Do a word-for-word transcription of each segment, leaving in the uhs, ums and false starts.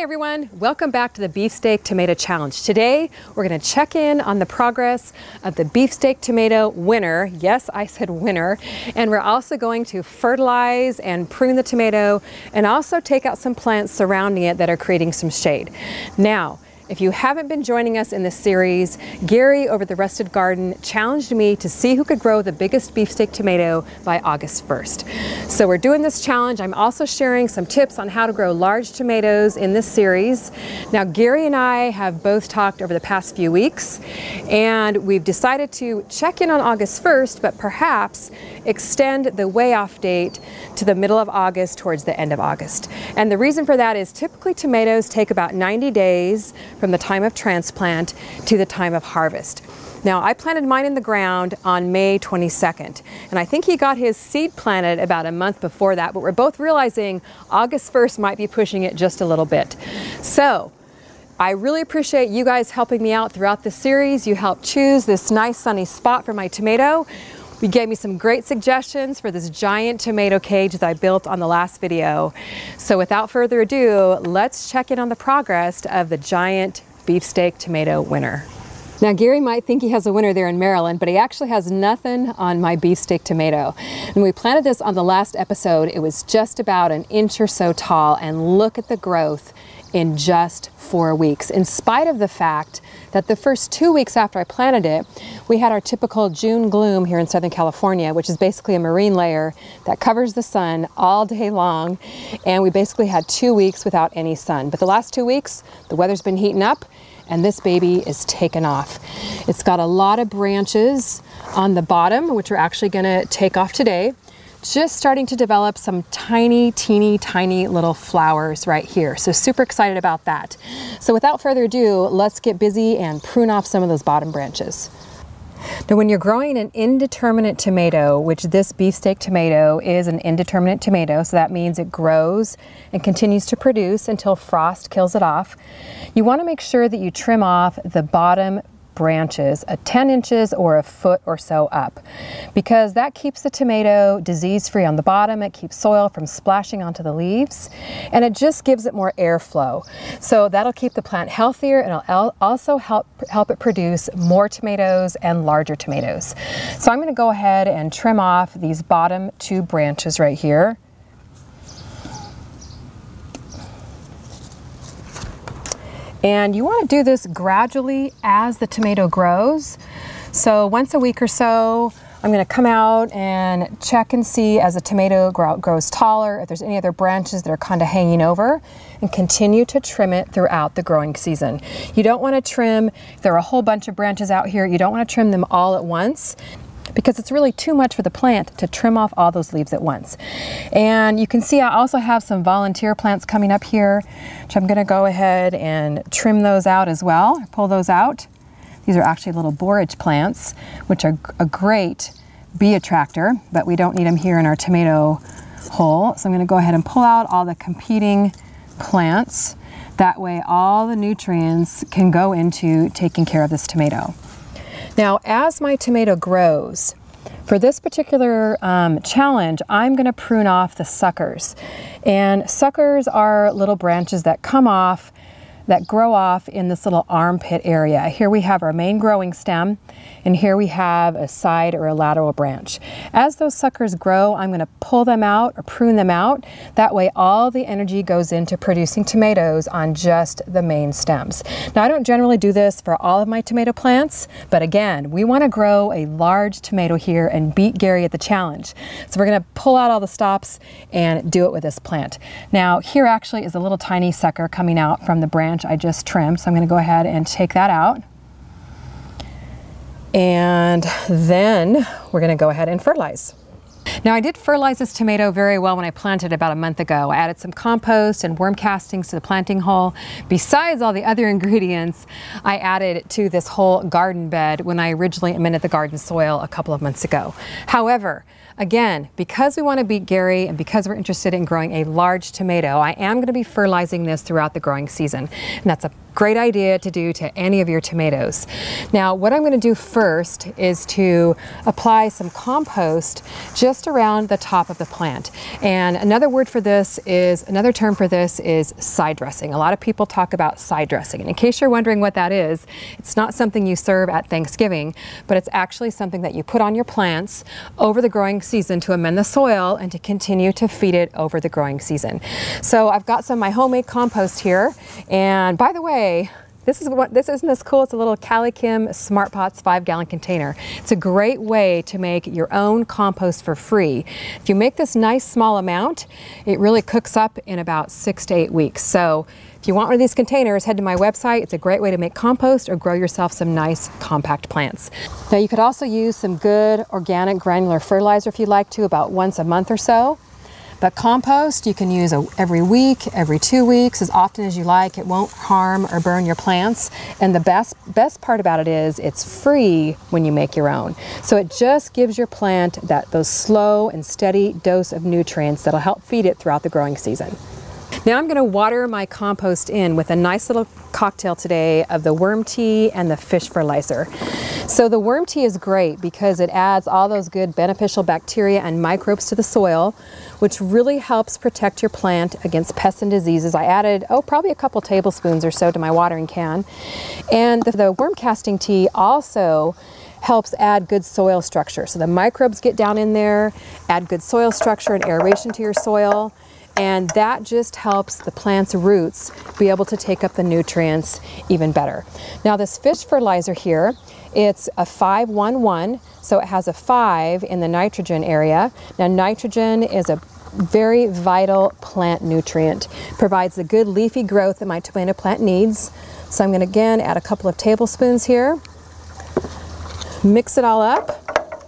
everyone, welcome back to the Beefsteak Tomato Challenge. Today we're going to check in on the progress of the Beefsteak Tomato winter. Yes, I said winter. And we're also going to fertilize and prune the tomato and also take out some plants surrounding it that are creating some shade. Now, if you haven't been joining us in this series, Gary over the Rusted Garden challenged me to see who could grow the biggest beefsteak tomato by August first. So we're doing this challenge. I'm also sharing some tips on how to grow large tomatoes in this series. Now, Gary and I have both talked over the past few weeks, and we've decided to check in on August first, but perhaps extend the way off date to the middle of August towards the end of August. And the reason for that is typically tomatoes take about ninety days from the time of transplant to the time of harvest. Now, I planted mine in the ground on May twenty-second, and I think he got his seed planted about a month before that, but we're both realizing August first might be pushing it just a little bit. So I really appreciate you guys helping me out throughout the series. You helped choose this nice sunny spot for my tomato. You gave me some great suggestions for this giant tomato cage that I built on the last video. So without further ado, let's check in on the progress of the giant beefsteak tomato winter. Now, Gary might think he has a winner there in Maryland, but he actually has nothing on my beefsteak tomato. When we planted this on the last episode, it was just about an inch or so tall, and look at the growth in just four weeks, in spite of the fact that the first two weeks after I planted it, we had our typical June gloom here in Southern California, which is basically a marine layer that covers the sun all day long, and we basically had two weeks without any sun. But the last two weeks, the weather's been heating up, and this baby is taken off. It's got a lot of branches on the bottom, which we're actually gonna take off today. Just starting to develop some tiny, teeny, tiny little flowers right here. So super excited about that. So without further ado, let's get busy and prune off some of those bottom branches. Now, when you're growing an indeterminate tomato, which this beefsteak tomato is an indeterminate tomato, so that means it grows and continues to produce until frost kills it off, you want to make sure that you trim off the bottom branches a ten inches or a foot or so up, because that keeps the tomato disease free on the bottom. It keeps soil from splashing onto the leaves, and it just gives it more airflow. So that'll keep the plant healthier, and it'll also help help it produce more tomatoes and larger tomatoes. So I'm going to go ahead and trim off these bottom two branches right here. And you want to do this gradually as the tomato grows. So once a week or so, I'm going to come out and check and see as the tomato grow, grows taller, if there's any other branches that are kind of hanging over, and continue to trim it throughout the growing season. You don't want to trim, if there are a whole bunch of branches out here, you don't want to trim them all at once, because it's really too much for the plant to trim off all those leaves at once. And you can see I also have some volunteer plants coming up here, which I'm going to go ahead and trim those out as well, pull those out. These are actually little borage plants, which are a great bee attractor, but we don't need them here in our tomato hole. So I'm going to go ahead and pull out all the competing plants. That way all the nutrients can go into taking care of this tomato. Now, as my tomato grows, for this particular um, challenge, I'm going to prune off the suckers. And suckers are little branches that come off, that grow off in this little armpit area. Here we have our main growing stem, and here we have a side or a lateral branch. As those suckers grow, I'm going to pull them out or prune them out. That way all the energy goes into producing tomatoes on just the main stems. Now, I don't generally do this for all of my tomato plants, but again, we want to grow a large tomato here and beat Gary at the challenge. So we're going to pull out all the stops and do it with this plant. Now, here actually is a little tiny sucker coming out from the branch I just trimmed, so I'm going to go ahead and take that out. And then we're going to go ahead and fertilize. Now, I did fertilize this tomato very well when I planted it about a month ago. I added some compost and worm castings to the planting hole. Besides all the other ingredients I added to this whole garden bed when I originally amended the garden soil a couple of months ago. However, Again, because we want to beat Gary and because we're interested in growing a large tomato, I am going to be fertilizing this throughout the growing season. And that's a great idea to do to any of your tomatoes. Now, what I'm going to do first is to apply some compost just around the top of the plant. And another word for this is, another term for this is side dressing. A lot of people talk about side dressing. And in case you're wondering what that is, it's not something you serve at Thanksgiving, but it's actually something that you put on your plants over the growing season to amend the soil and to continue to feed it over the growing season. So I've got some of my homemade compost here. And by the way, This is what this isn't this cool. It's a little Calikim Smart Pots five gallon container. It's a great way to make your own compost for free. If you make this nice small amount, it really cooks up in about six to eight weeks. So if you want one of these containers, head to my website. It's a great way to make compost or grow yourself some nice compact plants. Now you could also use some good organic granular fertilizer if you'd like to, about once a month or so. But compost you can use every week, every two weeks, as often as you like. It won't harm or burn your plants. And the best, best part about it is it's free when you make your own. So it just gives your plant that those slow and steady dose of nutrients that'll help feed it throughout the growing season. Now I'm going to water my compost in with a nice little cocktail today of the worm tea and the fish fertilizer. So the worm tea is great because it adds all those good beneficial bacteria and microbes to the soil, which really helps protect your plant against pests and diseases. I added, oh, probably a couple tablespoons or so to my watering can. And the, the worm casting tea also helps add good soil structure. So the microbes get down in there, add good soil structure and aeration to your soil. And that just helps the plant's roots be able to take up the nutrients even better. Now this fish fertilizer here, it's a five one one, so it has a five in the nitrogen area. Now nitrogen is a very vital plant nutrient. Provides the good leafy growth that my tomato plant needs. So I'm going to again add a couple of tablespoons here. Mix it all up.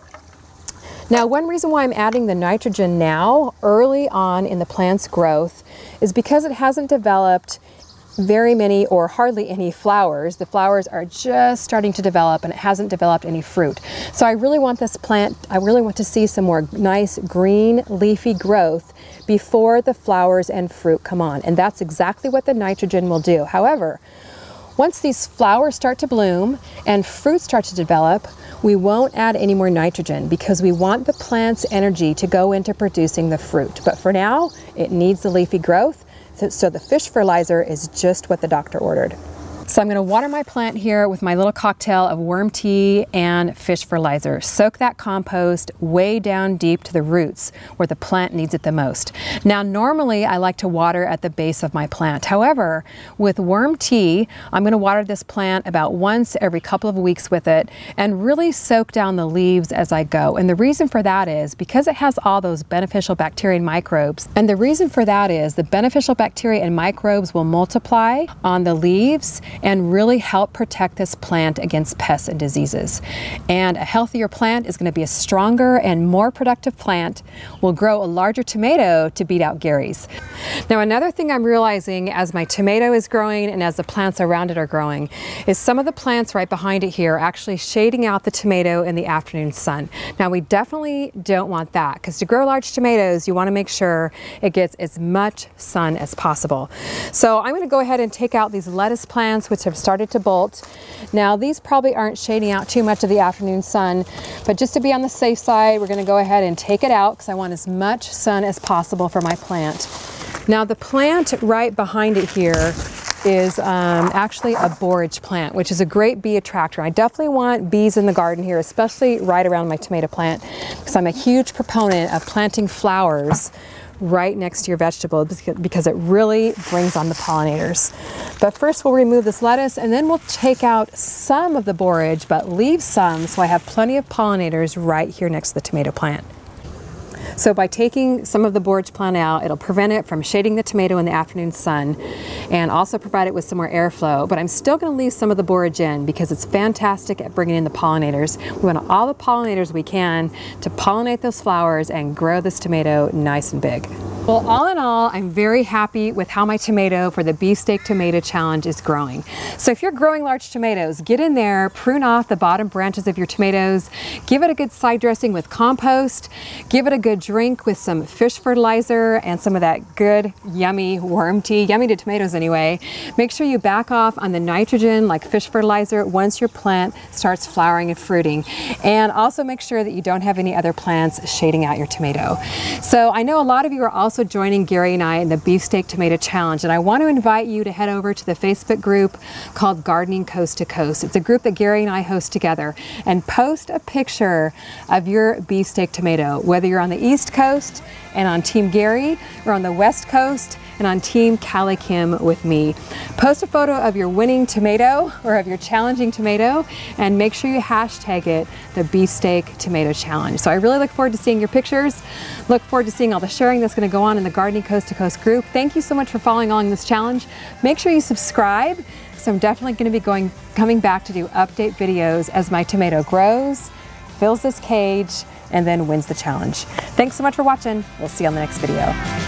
Now, one reason why I'm adding the nitrogen now, early on in the plant's growth, is because it hasn't developed very many or hardly any flowers. The flowers are just starting to develop and it hasn't developed any fruit. So I really want this plant, I really want to see some more nice green leafy growth before the flowers and fruit come on. And that's exactly what the nitrogen will do. However, once these flowers start to bloom and fruit start to develop, we won't add any more nitrogen because we want the plant's energy to go into producing the fruit. But for now, it needs the leafy growth, so the fish fertilizer is just what the doctor ordered. So I'm going to water my plant here with my little cocktail of worm tea and fish fertilizer. Soak that compost way down deep to the roots where the plant needs it the most. Now normally I like to water at the base of my plant. However, with worm tea, I'm going to water this plant about once every couple of weeks with it and really soak down the leaves as I go. And the reason for that is because it has all those beneficial bacteria and microbes. And the reason for that is the beneficial bacteria and microbes will multiply on the leaves and really help protect this plant against pests and diseases. And a healthier plant is going to be a stronger and more productive plant, will grow a larger tomato to beat out Gary's. Now another thing I'm realizing as my tomato is growing and as the plants around it are growing is some of the plants right behind it here are actually shading out the tomato in the afternoon sun. Now we definitely don't want that because to grow large tomatoes you want to make sure it gets as much sun as possible. So I'm going to go ahead and take out these lettuce plants which have started to bolt. Now these probably aren't shading out too much of the afternoon sun, but just to be on the safe side, we're going to go ahead and take it out because I want as much sun as possible for my plant. Now the plant right behind it here is um, actually a borage plant, which is a great bee attractor. I definitely want bees in the garden here, especially right around my tomato plant, because I'm a huge proponent of planting flowers right next to your vegetable because it really brings on the pollinators. But first we'll remove this lettuce and then we'll take out some of the borage but leave some so I have plenty of pollinators right here next to the tomato plant. So by taking some of the borage plant out, it'll prevent it from shading the tomato in the afternoon sun and also provide it with some more airflow. But I'm still going to leave some of the borage in because it's fantastic at bringing in the pollinators. We want all the pollinators we can to pollinate those flowers and grow this tomato nice and big. Well, all in all, I'm very happy with how my tomato for the Beefsteak Tomato Challenge is growing. So if you're growing large tomatoes, get in there, prune off the bottom branches of your tomatoes, give it a good side dressing with compost, give it a good drink with some fish fertilizer and some of that good, yummy worm tea, yummy to tomatoes anyway. Make sure you back off on the nitrogen like fish fertilizer once your plant starts flowering and fruiting. And also make sure that you don't have any other plants shading out your tomato. So I know a lot of you are also joining Gary and I in the Beefsteak Tomato Challenge, and I want to invite you to head over to the Facebook group called Gardening Coast to Coast. It's a group that Gary and I host together, and post a picture of your beefsteak tomato, whether you're on the East Coast and on Team Gary or on the West Coast and on Team Callie Kim with me. Post a photo of your winning tomato or of your challenging tomato and make sure you hashtag it the Beefsteak Tomato Challenge. So I really look forward to seeing your pictures. Look forward to seeing all the sharing that's going to go on in the Gardening Coast to Coast group. Thank you so much for following along this challenge. Make sure you subscribe. So I'm definitely going to be going coming back to do update videos as my tomato grows, fills this cage, and then wins the challenge. Thanks so much for watching. We'll see you on the next video.